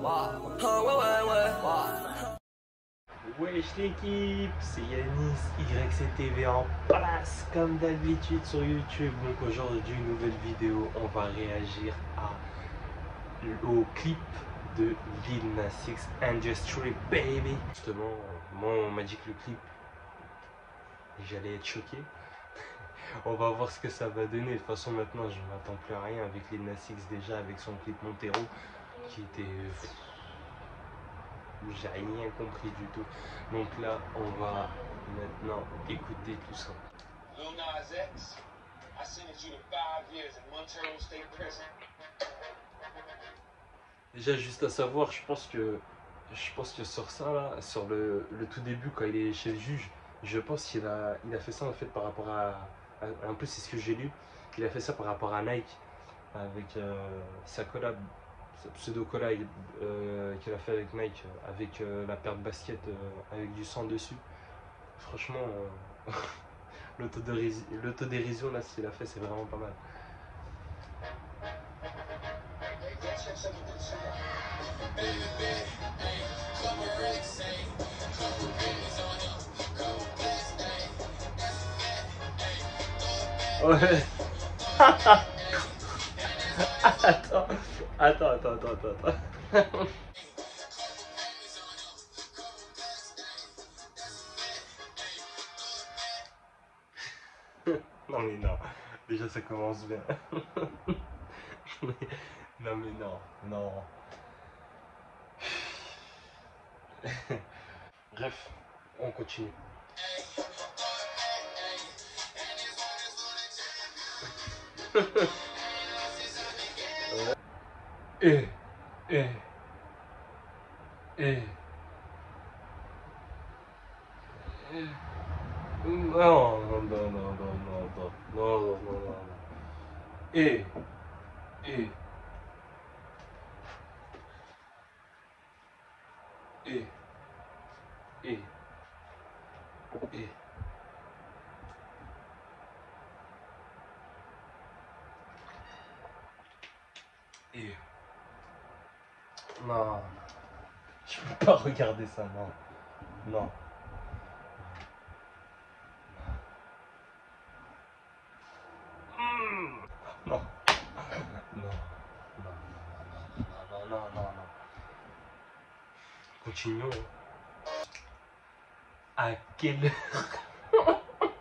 Wesh l'équipe, c'est Yanis, YCTV en place comme d'habitude sur YouTube. Donc aujourd'hui, nouvelle vidéo, on va réagir au clip de Lil Nas X, Industry Baby. Justement, moi on m'a dit que le clip, j'allais être choqué. On va voir ce que ça va donner. De toute façon maintenant je m'attends plus à rien avec Lil Nas X, déjà avec son clip Montero qui était... j'ai rien compris du tout. Donc là, on va maintenant écouter tout ça. Lil Nas X, I sentenced you to 5 years in Montero State Prison. Déjà, juste à savoir, je pense que sur ça là, sur le tout début quand il est chez le juge, je pense qu'il a fait ça en fait par rapport à un peu, c'est ce que j'ai lu. Il a fait ça par rapport à Nike avec sa collab. Pseudo collab qu'il a fait avec Nike, avec la paire de basket avec du sang dessus. Franchement, l'autodérision là, ce qu'il a fait, c'est vraiment pas mal. Ouais. Attends. Non mais non, déjà ça commence bien. Non mais non. Bref, on continue. Non, je peux pas regarder ça, non. Non. Continuons. À quelle heure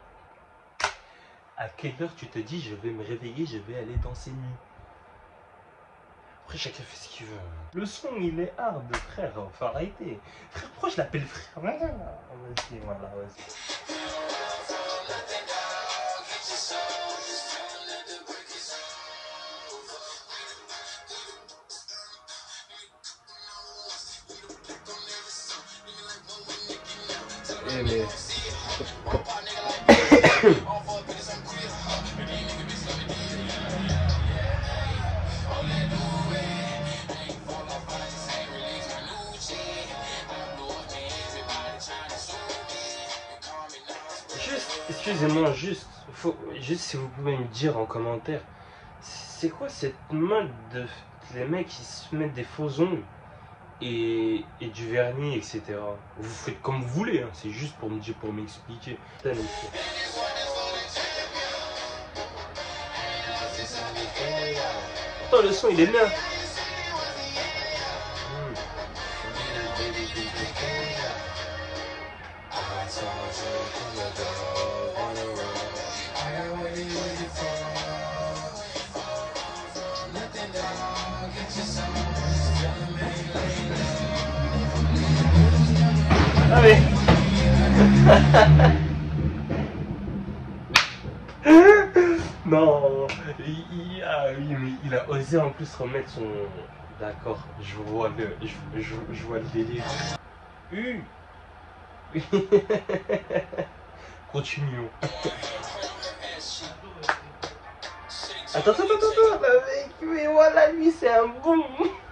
À quelle heure tu te dis je vais me réveiller, je vais aller danser nu? Après chacun fait ce qu'il veut. Le son il est hard frère, faut arrêter. Frère, pourquoi je l'appelle frère? Vas-y, voilà, vas-y. Mais... excusez-moi, juste si vous pouvez me dire en commentaire, c'est quoi cette mode de les mecs qui se mettent des faux ongles et du vernis, etc. Vous faites comme vous voulez, hein. C'est juste pour me dire, pour m'expliquer. Attends, le son il est bien. Ah mais... Non, ah oui, mais il a osé en plus remettre son... D'accord, je vois le délire. Continuons. Attends, mec, mais voilà, lui c'est un bon.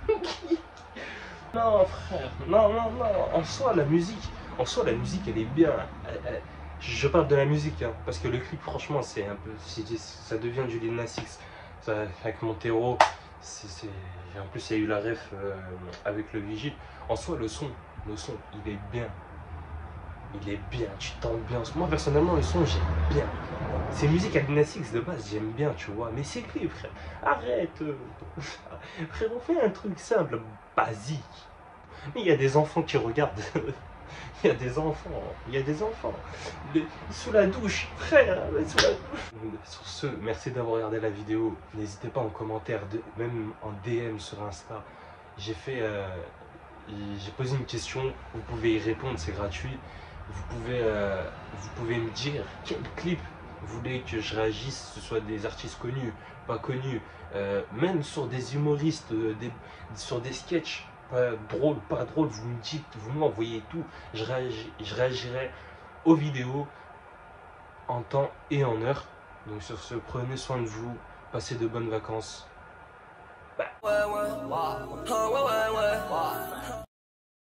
Non frère, non, en soi la musique elle est bien. Je parle de la musique, hein, parce que le clip franchement c'est un peu, ça devient du Lil Nas X. Avec Montero, Et en plus, il y a eu la ref avec le vigile. En soi, le son, il est bien. Il est bien, tu tentes bien. Moi, personnellement, le son, j'aime bien. Ces musiques Agnassix de base, j'aime bien, tu vois. Mais c'est lui, frère. Arrête. Frère, on fait un truc simple, basique. Mais il y a des enfants qui regardent. Il y a des enfants. Sous la douche, frère, sous la douche. Sur ce, merci d'avoir regardé la vidéo. N'hésitez pas en commentaire, même en DM sur Insta. J'ai posé une question, vous pouvez y répondre, c'est gratuit. Vous pouvez me dire quel clip vous voulez que je réagisse, que ce soit des artistes connus, pas connus, même sur des humoristes, sur des sketchs. Pas drôle, vous me dites, vous m'envoyez tout, je réagirai aux vidéos en temps et en heure. Donc sur ce, prenez soin de vous, passez de bonnes vacances. Bye.